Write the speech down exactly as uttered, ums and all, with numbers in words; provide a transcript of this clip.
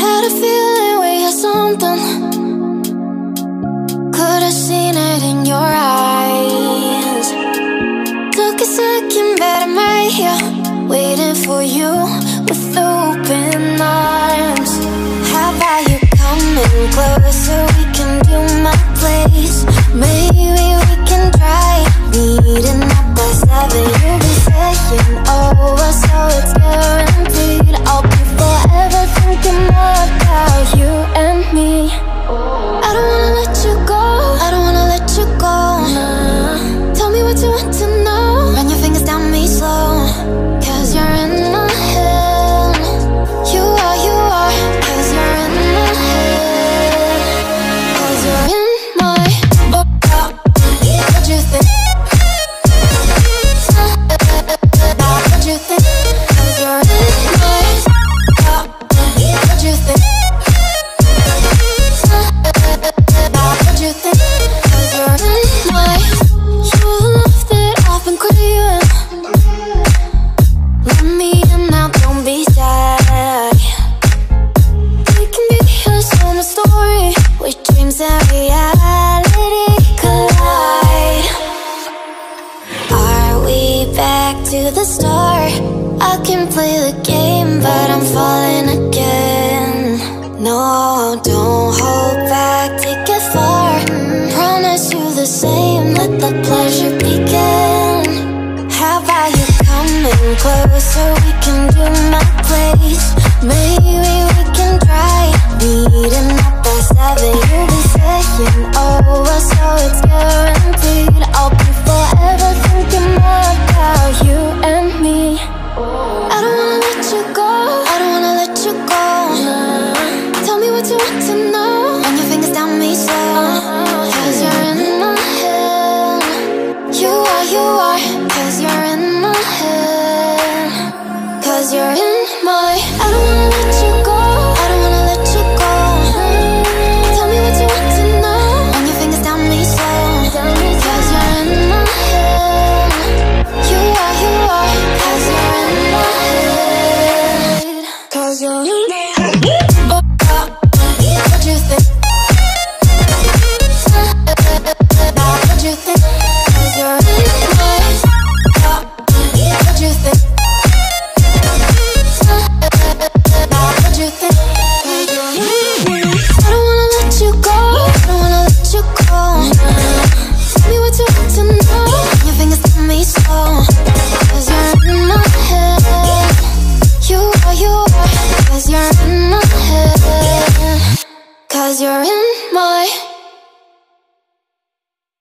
Had a feeling we had something. Could've seen it in your eyes. Took a second, but I'm right here, waiting for you with open arms. How about you coming closer? We can do my place. Maybe we can try meeting up by seven. You'll be saying over, so it's guaranteed. I'll be forever thinking more about you and me. I don't wanna let you go, I don't wanna let you go, nah. Tell me what you want to know. Run your fingers down me slow. Cause you're in my head. You are, you are. Cause you're in my head. Cause you're in my oh, oh. What you think? What you think? Cause you're in my oh, oh. What you think? What you think? Cause you're in my. You're the love that I've been craving. Let me in now, don't be shy. We can be a summer story where dreams and reality collide. Are we back to the start? I can play the game, but I'm falling again. No, don't hold back, take it far. Promise you the same, let the pleasure begin. How about you coming closer? We can do my place. Maybe we can try meeting up by seven. You'll be saying over, so it's guaranteed. I'll be forever thinking more about you and me. I don't wanna let you go, I don't wanna let you go, nah. Tell me what you want to know. Run your fingers down me slow. Cause you're in my head. You are, you are. Cause you're in my head. Cause you're in my. I don't wanna let you go, I don't wanna let you go. Tell me what you want to know. Run your fingers down me slow. Cause you're in my head. You are, you are. Cause you're in my head. Cause you're in my head. Oh, oh. What you think? What you think? Cause you're in my oh, what you think? What you think? I don't wanna let you go, I don't wanna let you go, nah. Tell me what you want to know. Your fingers tell me slow. Cause you're in my head. You are, you are. Cause you're in my head. Cause you're in my